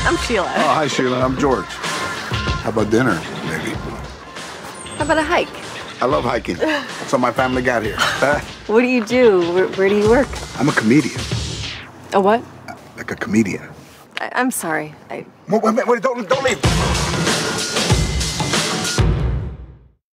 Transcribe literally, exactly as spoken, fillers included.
I'm Sheila. Oh, hi, Sheila. I'm George. How about dinner, maybe? How about a hike? I love hiking. That's how my family got here. What do you do? Where, where do you work? I'm a comedian. A what? Like a comedian. I, I'm sorry. I... Wait, wait, wait, don't, don't leave.